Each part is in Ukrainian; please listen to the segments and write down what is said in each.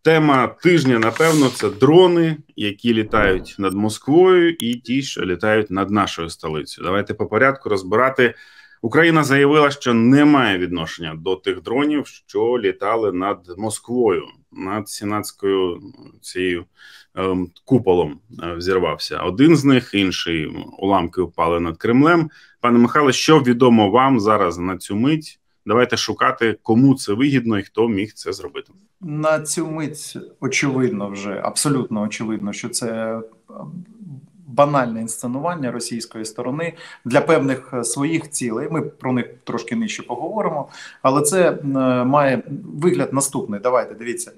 Тема тижня, напевно, це дрони, які літають над Москвою, і ті, що літають над нашою столицею. Давайте по порядку розбирати. Україна заявила, що не має відношення до тих дронів, що літали над Москвою, над Сенатською цією куполом взірвався. Один з них, інший уламки впали над Кремлем. Пане Михайле, що відомо вам зараз на цю мить? Давайте шукати, кому це вигідно і хто міг це зробити. На цю мить очевидно вже, абсолютно очевидно, що це банальне інсценування російської сторони для певних своїх цілей. Ми про них трошки нижче поговоримо, але це має вигляд наступний. Давайте, дивіться.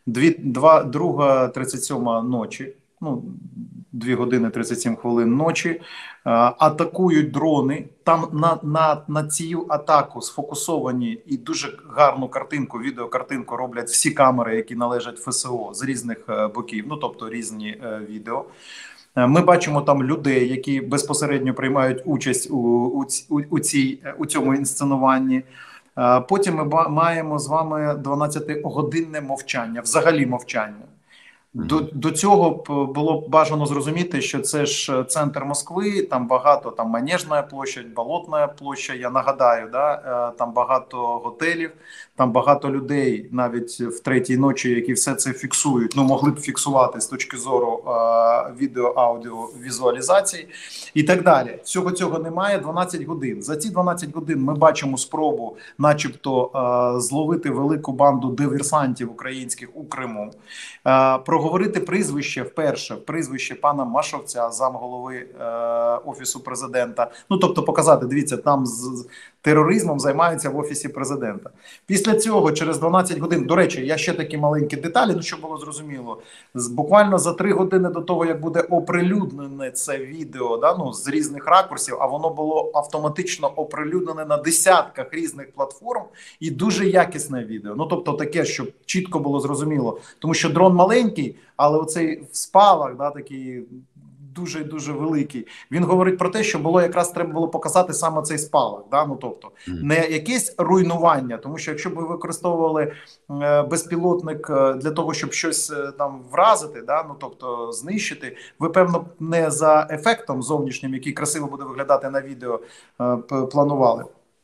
2:37 ночі, 2 години 37 хвилин ночі, атакують дрони. Там на цю атаку сфокусовані і дуже гарну картинку, відеокартинку роблять всі камери, які належать ФСО з різних боків, тобто різні відео. Ми бачимо там людей, які безпосередньо приймають участь у цьому інсценуванні. Потім ми маємо з вами 12-годинне мовчання, взагалі мовчання. До цього було бажано зрозуміти, що це ж центр Москви, там багато, там Манежна площа, Болотна площа, я нагадаю, там багато готелів, там багато людей навіть в третій ночі, які все це фіксують, могли б фіксувати з точки зору відео, аудіо, візуалізації і так далі. Всього цього немає, 12 годин. За ці 12 годин ми бачимо спробу начебто зловити велику банду диверсантів українських у Криму, проговорити прізвище прізвище пана Машовця, замголови Офісу Президента. Тобто показати, дивіться, там з тероризмом займаються в Офісі Президента. Після цього, через 12 годин, до речі, я ще такі маленькі деталі, щоб було зрозуміло, буквально за 3 години до того, як буде оприлюднене це відео, з різних ракурсів, а воно було автоматично оприлюднене на десятках різних платформ, і дуже якісне відео. Тобто таке, щоб чітко було зрозуміло. Тому що дрон маленький, але оцей в спалах, такий дуже великий, він говорить про те, що було якраз треба було показати саме цей спалах, тобто не якесь руйнування, тому що якщо б ви використовували безпілотник для того, щоб щось там вразити, тобто знищити, ви певно не за ефектом зовнішнім, який красиво буде виглядати на відео, планували.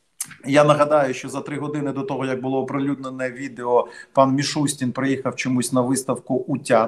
Я нагадаю, що за 3 години до того, як було оприлюднене відео, пан Мішустін приїхав чомусь на виставку «Утят».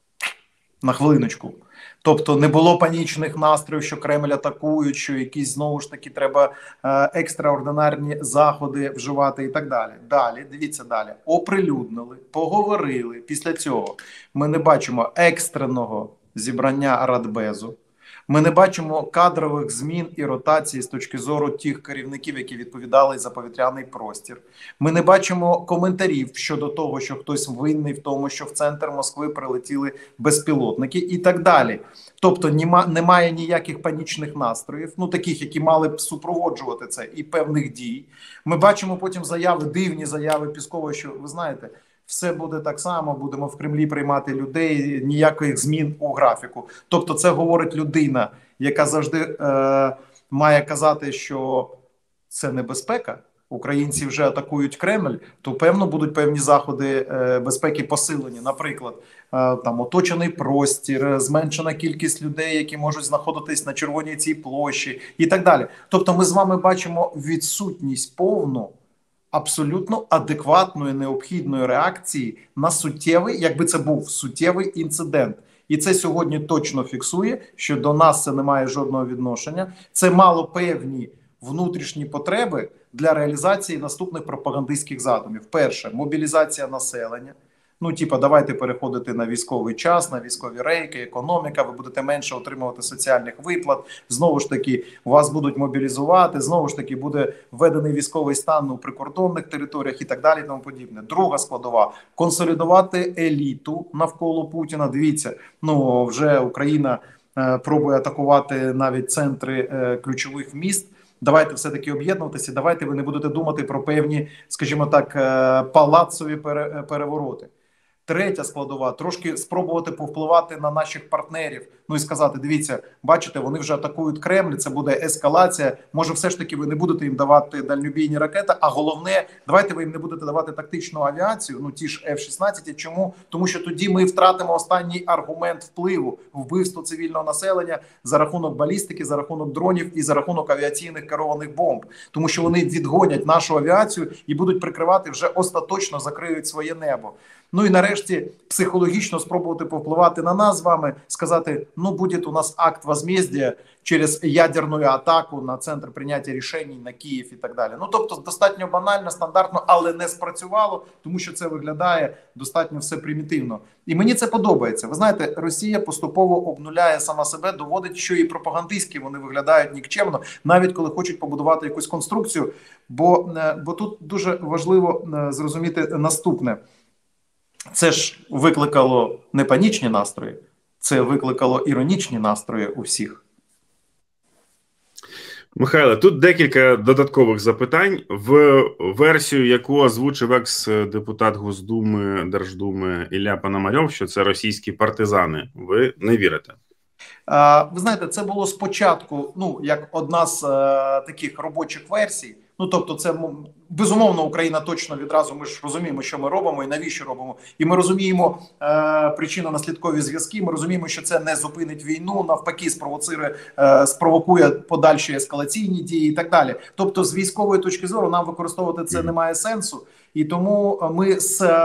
На хвилиночку. Тобто не було панічних настроїв, що Кремль атакують, що якісь, знову ж таки, треба екстраординарні заходи вживати і так далі. Далі, дивіться далі. Оприлюднили, поговорили. Після цього ми не бачимо екстреного зібрання Радбезу. Ми не бачимо кадрових змін і ротації з точки зору тих керівників, які відповідали за повітряний простір. Ми не бачимо коментарів щодо того, що хтось винний в тому, що в центр Москви прилетіли безпілотники і так далі. Тобто немає ніяких панічних настроїв, таких, які мали б супроводжувати це, і певних дій. Ми бачимо потім дивні заяви Піскова, що, ви знаєте, все буде так само, будемо в Кремлі приймати людей, ніяких змін у графіку. Тобто це говорить людина, яка завжди має казати, що це небезпека, українці вже атакують Кремль, то певно будуть певні заходи безпеки посилені. Наприклад, там оточений простір, зменшена кількість людей, які можуть знаходитись на Червоній цій площі і так далі. Тобто ми з вами бачимо відсутність повну, абсолютно адекватної, необхідної реакції на суттєвий, якби це був суттєвий інцидент. І це сьогодні точно фіксує, що до нас це не має жодного відношення. Це мало певні внутрішні потреби для реалізації наступних пропагандистських задумів. Перше, мобілізація населення. Давайте переходити на військовий час, на військові рейки, економіка, ви будете менше отримувати соціальних виплат, знову ж таки, вас будуть мобілізувати, знову ж таки, буде введений військовий стан у прикордонних територіях і так далі, і тому подібне. Друга складова – консолідувати еліту навколо Путіна. Дивіться, вже Україна пробує атакувати навіть центри ключових міст. Давайте все-таки об'єднуватися, ви не будете думати про певні, скажімо так, палацові перевороти. Третя складова – трошки спробувати повпливати на наших партнерів. Ну і сказати, дивіться, бачите, вони вже атакують Кремль, це буде ескалація. Може, все ж таки ви не будете їм давати дальнобійні ракети, а головне, давайте ви їм не будете давати тактичну авіацію, ну ті ж F-16. Чому? Тому що тоді ми втратимо останній аргумент впливу, вбивство цивільного населення за рахунок балістики, за рахунок дронів і за рахунок авіаційних керованих бомб. Тому що вони відгонять нашу авіацію і будуть прикривати, вже остаточно закриють своє небо. Ну і нарешті психологічно спробувати повпливати на нас з вами, сказати, ну буде у нас акт возмездия через ядерну атаку на центр прийняття рішень, на Київ і так далі. Ну тобто достатньо банально, стандартно, але не спрацювало, тому що це виглядає достатньо все примітивно. І мені це подобається. Ви знаєте, Росія поступово обнуляє сама себе, доводить, що і пропагандистськи вони виглядають нікчемно, навіть коли хочуть побудувати якусь конструкцію, бо тут дуже важливо зрозуміти наступне. Це ж викликало не панічні настрої, це викликало іронічні настрої у всіх. Михайло, тут декілька додаткових запитань. В версію, яку озвучив екс-депутат Госдуми, Держдуми Ілля Пономарьов, що це російські партизани, ви не вірите? Ви знаєте, це було спочатку, ну, як одна з таких робочих версій. Ну, тобто, це, безумовно, Україна точно відразу, ми ж розуміємо, що ми робимо і навіщо робимо. І ми розуміємо причинно-наслідкові зв'язки, ми розуміємо, що це не зупинить війну, навпаки, спровокує подальші ескалаційні дії і так далі. Тобто, з військової точки зору нам використовувати це немає сенсу. І тому ми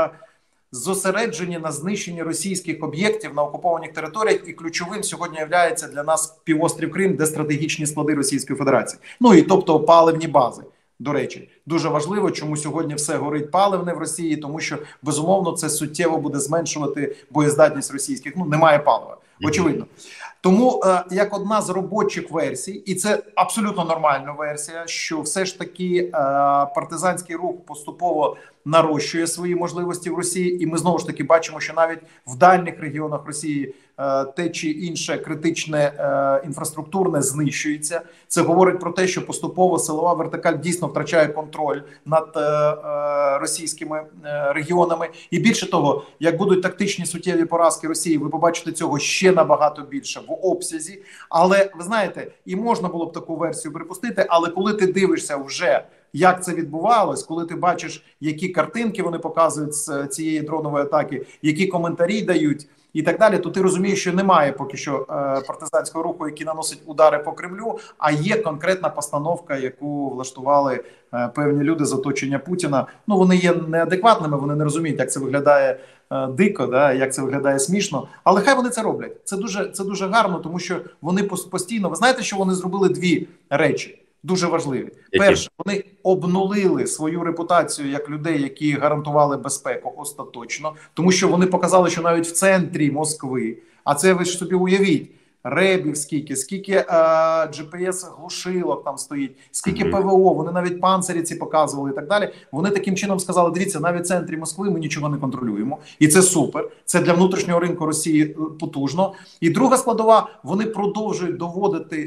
зосереджені на знищенні російських об'єктів на окупованих територіях, і ключовим сьогодні є для нас півострів Крим, де стратегічні склади Російської Федерації. Ну і тобто паливні бази. До речі, дуже важливо, чому сьогодні все горить паливне в Росії, тому що, безумовно, це суттєво буде зменшувати боєздатність російських. Ну, немає палива, очевидно. Тому, як одна з робочих версій, і це абсолютно нормальна версія, що все ж таки партизанський рух поступово нарощує свої можливості в Росії, і ми знову ж таки бачимо, що навіть в дальніх регіонах Росії те чи інше критичне інфраструктурне знищується. Це говорить про те, що поступово силова вертикаль дійсно втрачає контроль над російськими регіонами. І більше того, як будуть тактичні суттєві поразки Росії, ви побачите цього ще набагато більше в обсязі. Але, ви знаєте, і можна було б таку версію припустити, але коли ти дивишся вже, як це відбувалось, коли ти бачиш, які картинки вони показують з цієї дронової атаки, які коментарі дають і так далі, то ти розумієш, що немає поки що партизанського руху, який наносить удари по Кремлю, а є конкретна постановка, яку влаштували певні люди з оточення Путіна. Ну, вони є неадекватними, вони не розуміють, як це виглядає дико, да, як це виглядає смішно, але хай вони це роблять. Це дуже гарно, тому що вони постійно, ви знаєте, що вони зробили дві речі дуже важливі. Перше, вони обнулили свою репутацію як людей, які гарантували безпеку остаточно, тому що вони показали, що навіть в центрі Москви, а це ви ж собі уявіть, ребів скільки GPS-глушилок там стоїть, скільки ПВО, вони навіть панцирі ці показували і так далі. Вони таким чином сказали, дивіться, навіть в центрі Москви ми нічого не контролюємо. І це супер. Це для внутрішнього ринку Росії потужно. І друга складова, вони продовжують доводити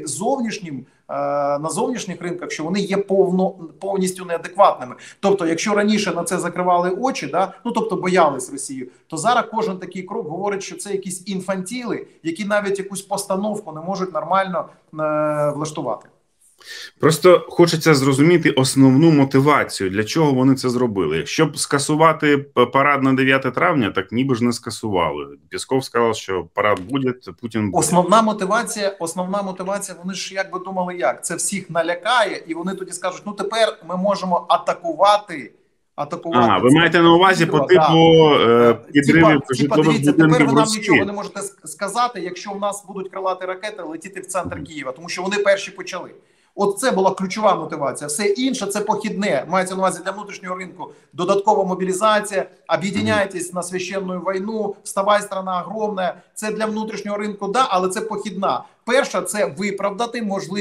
на зовнішніх ринках, що вони є повністю неадекватними. Тобто, якщо раніше на це закривали очі, ну тобто боялись Росію, то зараз кожен такий крок говорить, що це якісь інфантіли, які навіть якусь постановку не можуть нормально влаштувати. Просто хочеться зрозуміти основну мотивацію, для чого вони це зробили. Щоб скасувати парад на 9 травня, так ніби ж не скасували. Пєсков сказав, що парад буде, Путін буде. Основна мотивація, вони ж як би думали як? Це всіх налякає, і вони тоді скажуть, ну тепер ми можемо атакувати. Ви маєте на увазі по типу підривів житлових будинків тепер ви нам Росії. нічого не можете сказати, якщо в нас будуть крилаті ракети летіти в центр Києва, тому що вони перші почали. От це була ключова мотивація. Все інше – це похідне. Мається на увазі для внутрішнього ринку додаткова мобілізація, об'єдняйтесь на священну війну, вставай, страна огромна. Це для внутрішнього ринку, да, але це похідна. Перша – це виправдати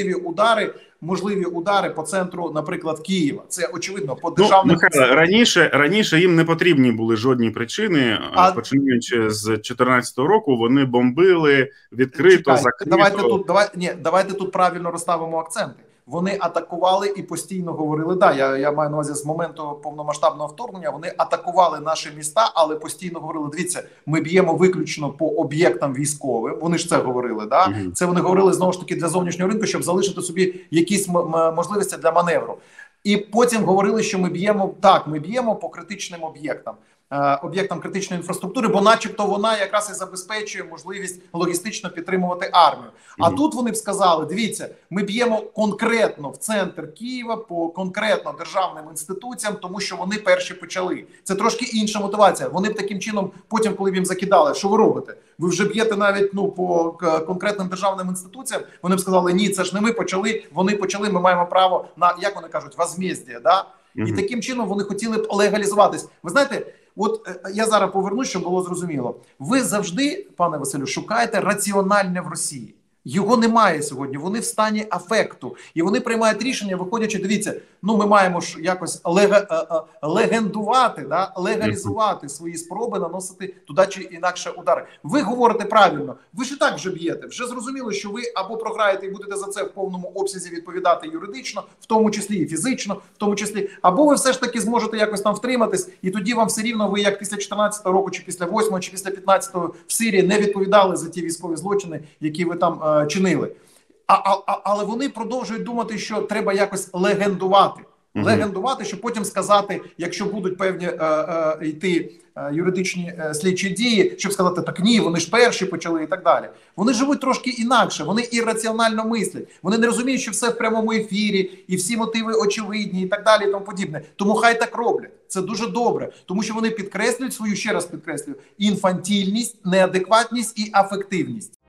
можливі удари по центру, наприклад, Києва. Це, очевидно, по державним... Раніше їм не потрібні були жодні причини. Починаючи з 2014 року, вони бомбили відкрито, закрито. Давайте тут правильно розставимо акценти. Вони атакували і постійно говорили, я маю на увазі з моменту повномасштабного вторгнення, вони атакували наші міста, але постійно говорили, дивіться, ми б'ємо виключно по об'єктам військовим, вони ж це говорили, це вони говорили знову ж таки для зовнішнього ринку, щоб залишити собі якісь можливості для маневру. І потім говорили, що ми б'ємо по критичним об'єктам критичної інфраструктури, бо начебто вона якраз і забезпечує можливість логістично підтримувати армію. А тут вони б сказали, дивіться, ми б'ємо конкретно в центр Києва по конкретно державним інституціям, тому що вони перші почали. Це трошки інша мотивація. Вони б таким чином, потім, коли б їм закидали, що ви робите? Ви вже б'єте навіть по конкретним державним інституціям, вони б сказали, ні, це ж не ми почали, вони почали, ми маємо право на, як вони кажуть, возмездя, І таким чином вони хотіли б легалізуватись. Ви знаєте, от я зараз повернусь, щоб було зрозуміло. Ви завжди, пане Василю, шукаєте раціональне в Росії. Його немає сьогодні, вони в стані афекту. І вони приймають рішення, виходячи, дивіться, ми маємо ж якось легендувати, легалізувати свої спроби наносити туди чи інакше удари. Ви говорите правильно, ви ж і так вже б'єте. Вже зрозуміло, що ви або програєте і будете за це в повному обсязі відповідати юридично, в тому числі і фізично, в тому числі, або ви все ж таки зможете якось там втриматись, і тоді вам все рівно, ви як після 14-го року, чи після 8-го, чи після 15-го в Сирії не відповідали за ті військові злочини, які ви там чинили. Але вони продовжують думати, що треба якось легендувати. Легендувати, щоб потім сказати, якщо будуть певні йти юридичні слідчі дії, щоб сказати, так ні, вони ж перші почали і так далі. Вони живуть трошки інакше, вони ірраціонально мислять. Вони не розуміють, що все в прямому ефірі, і всі мотиви очевидні і так далі і тому подібне. Тому хай так роблять. Це дуже добре, тому що вони підкреслюють свою, ще раз підкреслюю, інфантільність, неадекватність і афективність.